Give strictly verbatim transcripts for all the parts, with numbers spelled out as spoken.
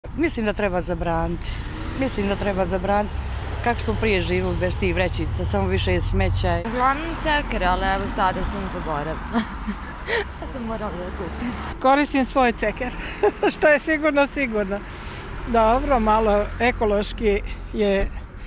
Mislim da treba zabraniti. Mislim da treba zabraniti. Kako smo prije živjeli bez tih vrećica, samo više je smeća. Uglavnom ceker, ali evo sada sam zaboravila. Ja sam morala da kupim. Koristim svoj ceker, što je sigurno sigurno. Dobro, malo ekološki je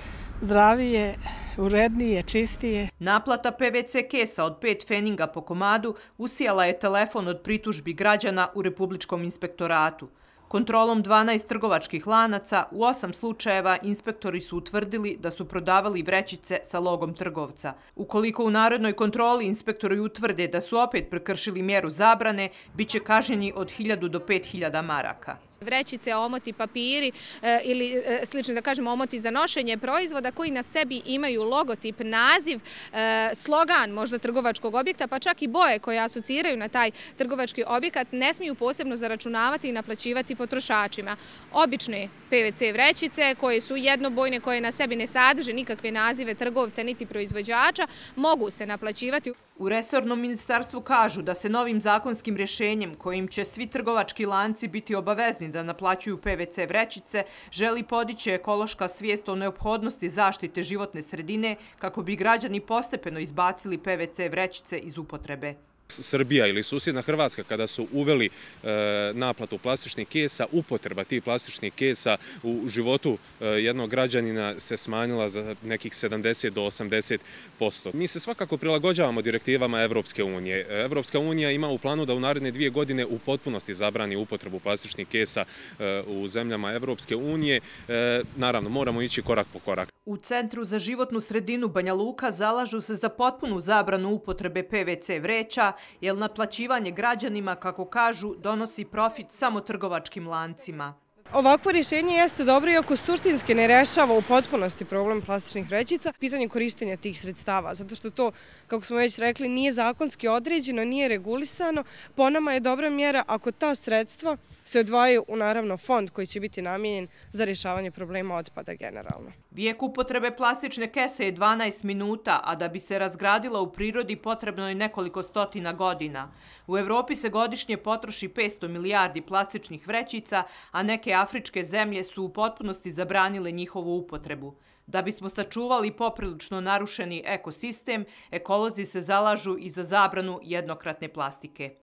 zdravije, urednije, čistije. Naplata pe ve ce kesa od pet feninga po komadu usijala je telefon od pritužbi građana u Republičkom inspektoratu. Kontrolom dvanaest trgovačkih lanaca u osam slučajeva inspektori su utvrdili da su prodavali vrećice sa logom trgovca. Ukoliko u narednoj kontroli inspektori utvrde da su opet prekršili mjeru zabrane, bit će kažnjeni od hiljadu do pet hiljada maraka. Vrećice, omoti, papiri e, ili e, slično da kažemo omoti za nošenje proizvoda koji na sebi imaju logotip, naziv, e, slogan možda trgovačkog objekta, pa čak i boje koje asociraju na taj trgovački objekat ne smiju posebno zaračunavati i naplaćivati potrošačima. Obične pe ve ce vrećice koje su jednobojne, koje na sebi ne sadrže nikakve nazive trgovca niti proizvođača, mogu se naplaćivati. U resornom ministarstvu kažu da se novim zakonskim rješenjem kojim će svi trgovački lanci biti obavezni da naplaćuju pe ve ce vrećice, želi podići ekološka svijest o neophodnosti zaštite životne sredine kako bi građani postepeno izbacili pe ve ce vrećice iz upotrebe. Srbija ili susjedna Hrvatska kada su uveli e, naplatu plastičnih kesa, upotreba tih plastičnih kesa u životu e, jednog građanina se smanjila za nekih sedamdeset do osamdeset posto. Mi se svakako prilagođavamo direktivama Evropske unije. Evropska unija ima u planu da u naredne dvije godine u potpunosti zabrani upotrebu plastičnih kesa e, u zemljama Evropske unije. E, naravno, moramo ići korak po korak. U Centru za životnu sredinu Banja Luka zalažu se za potpunu zabranu upotrebe pe ve ce vreća, jer naplaćivanje građanima, kako kažu, donosi profit samo trgovačkim lancima. Ovakvo rješenje jeste dobro iako suštinski ne rešava u potpunosti problem plastičnih vrećica, pitanje korištenja tih sredstava, zato što to, kako smo već rekli, nije zakonski određeno, nije regulisano. Po nama je dobra mjera ako ta sredstva se odvajaju u naravno fond koji će biti namijenjen za rješavanje problema otpada generalno. Vijek upotrebe plastične kese je dvanaest minuta, a da bi se razgradila u prirodi potrebno je nekoliko stotina godina. U Evropi se godišnje potroši petsto milijardi plastičnih vrećica, a neke afričke zemlje su u potpunosti zabranile njihovu upotrebu. Da bismo sačuvali poprilično narušeni ekosistem, ekolozi se zalažu i za zabranu jednokratne plastike.